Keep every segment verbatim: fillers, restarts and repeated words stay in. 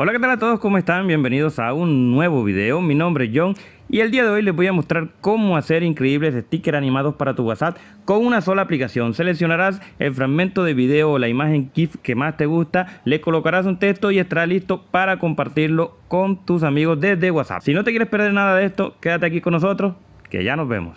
Hola, ¿qué tal a todos? ¿Cómo están? Bienvenidos a un nuevo video. Mi nombre es John y el día de hoy les voy a mostrar cómo hacer increíbles stickers animados para tu WhatsApp con una sola aplicación. Seleccionarás el fragmento de video o la imagen GIF que más te gusta, le colocarás un texto y estará listo para compartirlo con tus amigos desde WhatsApp. Si no te quieres perder nada de esto, quédate aquí con nosotros, que ya nos vemos.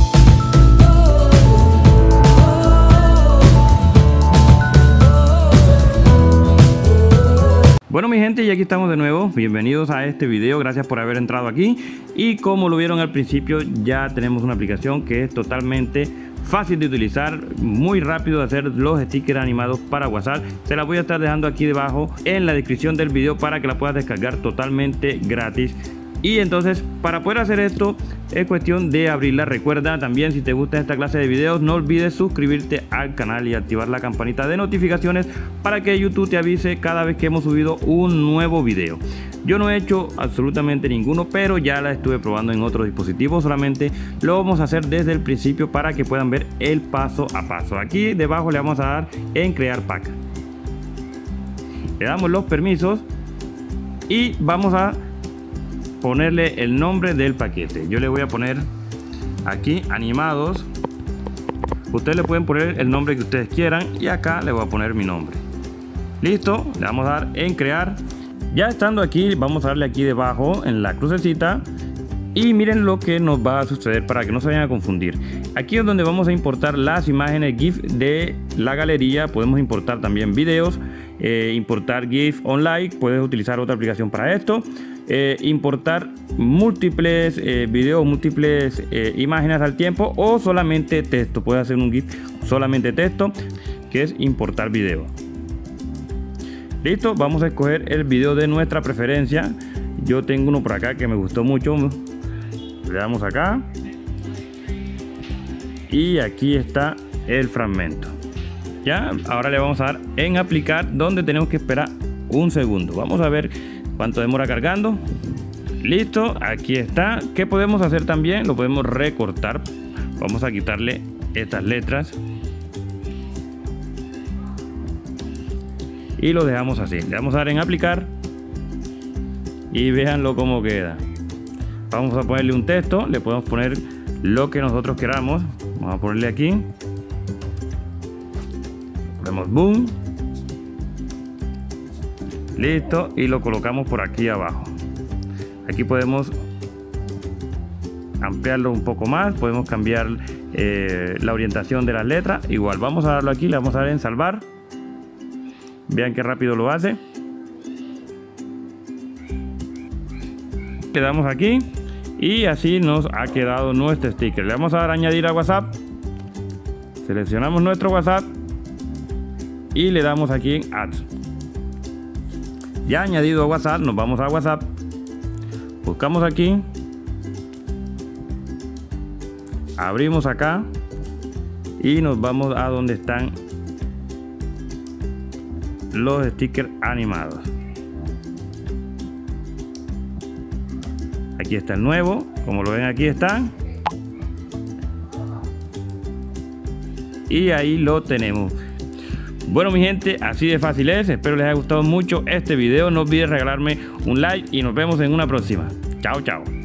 Bueno, mi gente, y aquí estamos de nuevo. Bienvenidos a este video, gracias por haber entrado aquí. Y como lo vieron al principio, ya tenemos una aplicación que es totalmente fácil de utilizar, muy rápido de hacer los stickers animados para WhatsApp. Se la voy a estar dejando aquí debajo en la descripción del video para que la puedas descargar totalmente gratis. Y entonces, para poder hacer esto es cuestión de abrirla. Recuerda también, si te gusta esta clase de videos, no olvides suscribirte al canal y activar la campanita de notificaciones para que YouTube te avise cada vez que hemos subido un nuevo video. Yo no he hecho absolutamente ninguno, pero ya la estuve probando en otros dispositivos. Solamente lo vamos a hacer desde el principio para que puedan ver el paso a paso. Aquí debajo le vamos a dar en crear pack. Le damos los permisos y vamos a ponerle el nombre del paquete. Yo le voy a poner aquí animados. Ustedes le pueden poner el nombre que ustedes quieran y acá le voy a poner mi nombre. Listo, le vamos a dar en crear. Ya estando aquí, vamos a darle aquí debajo en la crucecita y miren lo que nos va a suceder para que no se vayan a confundir. Aquí es donde vamos a importar las imágenes GIF de la galería. Podemos importar también videos, eh, importar GIF online. Puedes utilizar otra aplicación para esto. Eh, importar múltiples eh, videos, múltiples eh, imágenes al tiempo o solamente texto. Puedes hacer un GIF solamente texto, que es importar video. Listo, vamos a escoger el video de nuestra preferencia. Yo tengo uno por acá que me gustó mucho. Le damos acá y aquí está el fragmento. Ya, ahora le vamos a dar en aplicar, donde tenemos que esperar un segundo. Vamos a ver cuánto demora cargando. Listo, aquí está. ¿Qué podemos hacer también? Lo podemos recortar. Vamos a quitarle estas letras y lo dejamos así. Le vamos a dar en aplicar y véanlo cómo queda. Vamos a ponerle un texto. Le podemos poner lo que nosotros queramos. Vamos a ponerle aquí. Ponemos boom. Listo, y lo colocamos por aquí abajo. Aquí podemos ampliarlo un poco más, podemos cambiar eh, la orientación de las letras. Igual, vamos a darlo aquí, le vamos a dar en salvar. Vean qué rápido lo hace. Le damos aquí y así nos ha quedado nuestro sticker. Le vamos a dar a añadir a WhatsApp. Seleccionamos nuestro WhatsApp y le damos aquí en Add. Ya añadido a WhatsApp, nos vamos a WhatsApp, buscamos aquí, abrimos acá y nos vamos a donde están los stickers animados. Aquí está el nuevo, como lo ven aquí están, y ahí lo tenemos. Bueno, mi gente, así de fácil es. Espero les haya gustado mucho este video. No olvides regalarme un like y nos vemos en una próxima. Chao, chao.